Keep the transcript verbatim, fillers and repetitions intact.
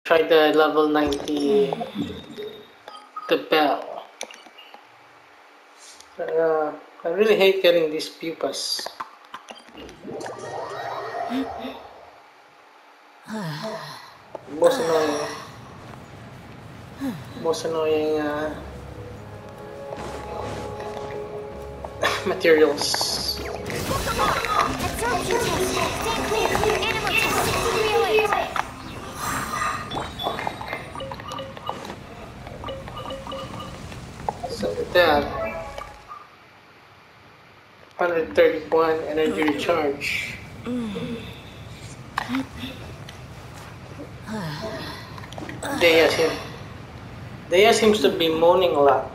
Try the level ninety, the bell. Uh, I really hate getting these pupas. Most annoying, most annoying uh, materials. Absorption test. Stay clear. Animal test sixty-three oh eight. So with that, one hundred thirty-one energy recharge. Dea, seem, Dea seems to be moaning a lot.